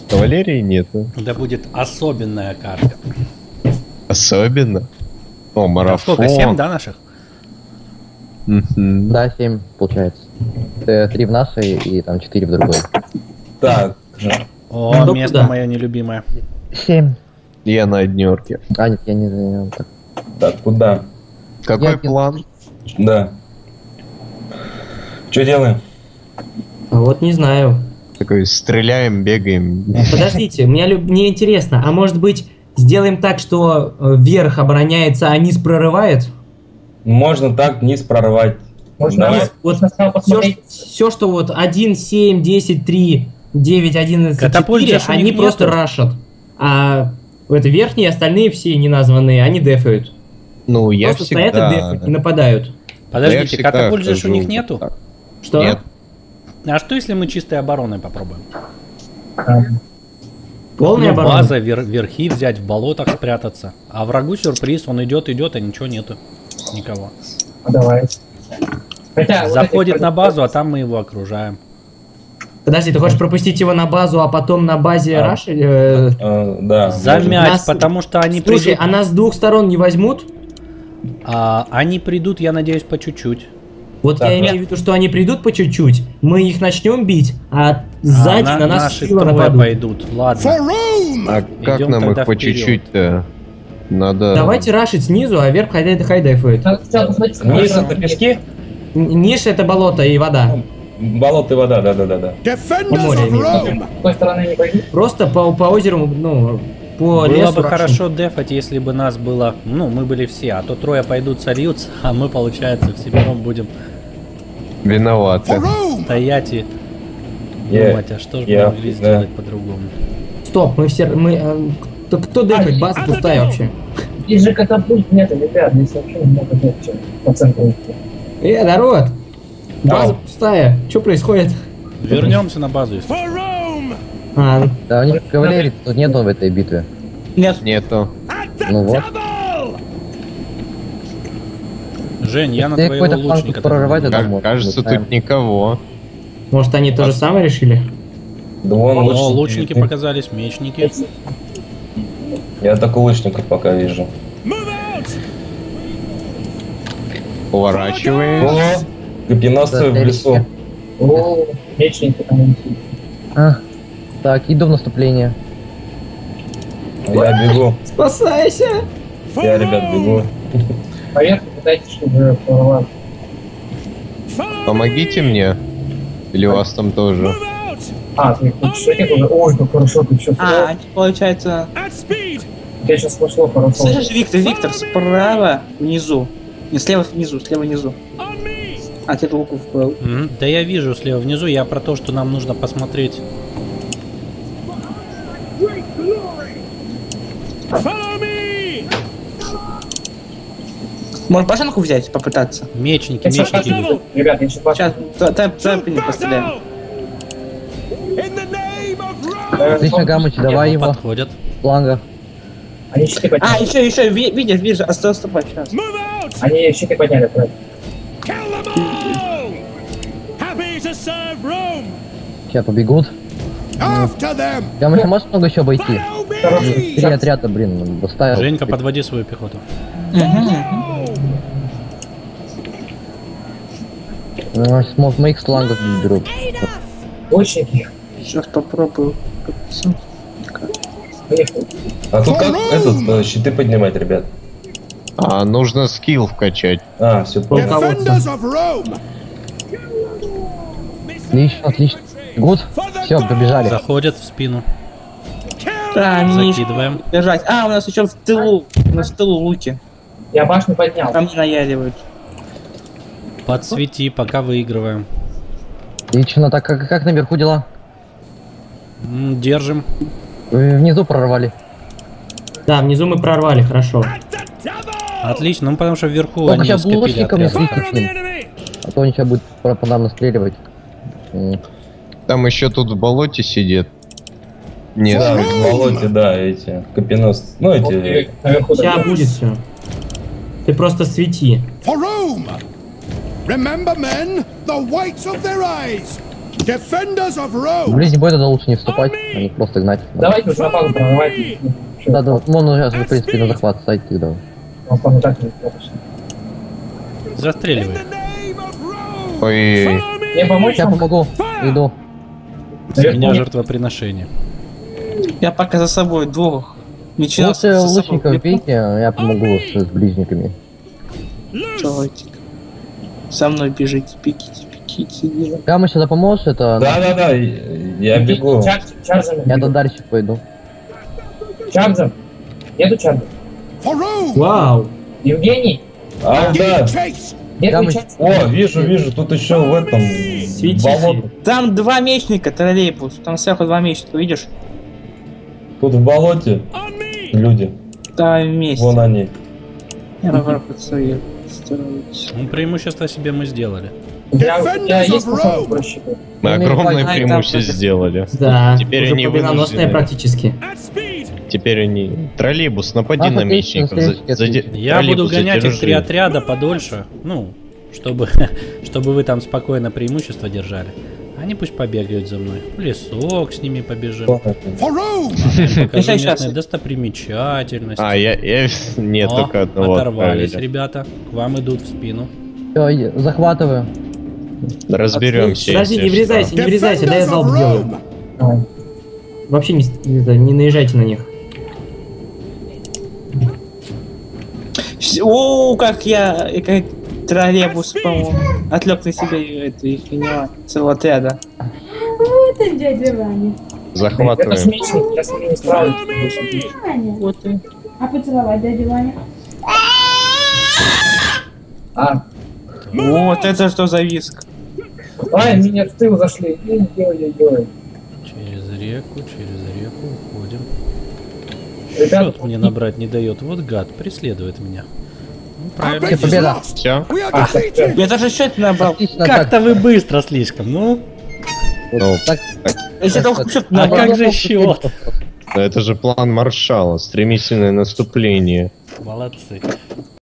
Кавалерии нету. Это будет особенная карта. Особенно. О, марафон. Сколько, 7, да, наших? Да, 7 получается. 3 в нашей и там 4 в другой. Так. О, ну, место мое нелюбимое. 7. Я на однерке. А, нет, я не... Так, куда? Какой план? Да. Что делаем? Вот не знаю. Такой, стреляем, бегаем. Подождите, мне интересно, а может быть сделаем так, что верх обороняется, а низ прорывает? Можно так низ прорвать. Можно вот все, что вот 1, 7, 10, 3, 9, 11, 4, они просто рашат. А это верхние, остальные все неназванные, они дефают. Ну, я просто всегда... стоят и дефают, и нападают. Подождите, катапульт же у них нету? Так. Что? Нет. А что если мы чистой обороной попробуем? Полная оборона? База, верхи взять, в болотах спрятаться. А врагу сюрприз, он идет, а ничего нету. Никого. Давайте. Заходит на базу, а там мы его окружаем. Подожди, ты хочешь пропустить его на базу, а потом на базе раши? Да. Замять, потому что они придут... Слушай, а нас с двух сторон не возьмут? Они придут, я надеюсь, по чуть-чуть. Вот я имею в виду, что они придут по чуть-чуть, мы их начнем бить, а сзади на нас наши трое пойдут. Ладно. А как идем нам их по вперед. чуть-чуть-то? Надо... Давайте рашить снизу, а вверх хайдайфует. Низ это пески? Ниже это болото и вода. Болото и вода, да. Просто по озеру, ну, по лесу. Было бы хорошо дефать, если бы нас было, ну, мы были все, а то трое пойдут сольются, а мы, получается, всемиром будем виноваты. Стоять и думать, а что же мы могли сделать по-другому. Стоп, мы все, кто дефать, база пустая вообще. Здесь же катапульт нету, ребят, здесь вообще много дефче по центру. Народ! База пустая, что происходит? Вернемся на базу, если Да, у них кавалерии тут нету в этой битве. Нету. Ну вот. Жень, я на твоего лучника. Кажется, тут никого. Может, они то же самое решили? Да вон лучники показались, мечники. Я только лучников пока вижу. Поворачиваем. Копьеносцы в лесу. О, мечники там. Так, иду в наступление. Я бегу. Спасайся! Я, ребят, бегу. Поверх пытайтесь, чтобы прорвать. Помогите мне. Или у вас там тоже? Ты шутик уже? Ой, как хорошо, ты что? Получается... Я сейчас пошло хорошо. Слышишь, Виктор, справа внизу. Не, слева внизу. А ты луку впал. Да я вижу слева внизу, я про то, что нам нужно посмотреть. Может башенку взять, попытаться? Мечники. Ребят, я сейчас не постреляем. Отлично, Гамыч, давай его. Подходят. Фланга. Они щиты подняли. Еще, вижу, отступай сейчас. Они щиты подняли, правильно. Сейчас побегут. Гамыч, можешь много еще обойти? 3 отряда, доставил. Женька, подводи свою пехоту. С моих флангов беру. Лучники. Сейчас попробую. А тут как щиты поднимать, ребят? Нужно скилл вкачать. Все понял. Отлично. Гуд. Все, побежали. Заходят в спину. Да, закидываем. Бежать. У нас еще в тылу. У нас в тылу луки. Я башню поднял. Там наяривают. Подсвети, пока выигрываем. Отлично, так как наверху дела? Держим. Внизу прорвали. Да, внизу мы прорвали, хорошо. Отлично, потому что вверху только они скопили отряд. А то они сейчас будут по нам настреливать. Там еще тут в болоте сидит. Нет. Да, в болоте, да, эти копьеносцы. Ну, эти... Сейчас будет все. Ты просто свети. Remember, men, the whites of their eyes. В ближний бой тогда лучше не вступать, а не просто гнать. Давайте уже нападу прорывайте. Да, да, можно сейчас, в принципе, на захват ставить тогда. Он так не достаточно. Застреливай. Ой, Мне помочь Я вам? помогу, иду. С меня жертвоприношение. Я пока за собой двух мечей. Лучше лучников бейте, а я помогу с ближниками. Давайте. Со мной бежите, пиките, пиките. Кому сюда поможешь, это... Да-да-да, я бегу. Чарджем. Я до дальше пойду. Чарджем. Нету чарджем. Вау. Евгений. А, да. Нету Там чарджем. О, вижу, тут еще в этом болото. Там два мечника, троллейбус. Там сверху два мечника, видишь? Тут в болоте люди. Да, вместе. Вон они. Я наоборот строить. Ну, преимущество себе мы сделали. Я есть пацаны просчитываю. мы огромное Ай, преимущество там- сделали. Да, Теперь уже они победоносные вынуждены. практически. Теперь они... Троллейбус, напади А, на отлично, мечников. отлично. Я буду гонять их 3 3 отряда подольше, ну, чтобы, чтобы вы там спокойно преимущество держали. Они пусть побегают за мной. В лесок с ними побежим. Покажу Сейчас. местные достопримечательности. А, я... Нет, О, только одного оторвались, отправили. ребята. К вам идут в спину. Все, захватываю. Разберемся. Подожди, если не врезайся, не врезайся, дай я залп сделаю. Давай. Вообще не наезжайте на них. О, как я, как троллейбус, по-моему, отвлек на себя эту их поняла, целого отряда. Это дядя Ваня. что. Это ж Захватываем. мечник, я с ними не справлюсь. Ваня. Вот и. А поцеловать дядю Ваня? А, Вот это что за виск? ай, меня в тыл зашли. Ой-ой-ой. Через реку уходим. Ребята, Счет мне набрать не дает. Вот гад, преследует меня. Ну, правильно. Все, победа. Все? Я даже счет набрал. Отлично, Как-то вы быстро слишком, ну. Ну, так, Если только счет А набрал. как же счет? это же план маршала. Стремительное наступление. Молодцы.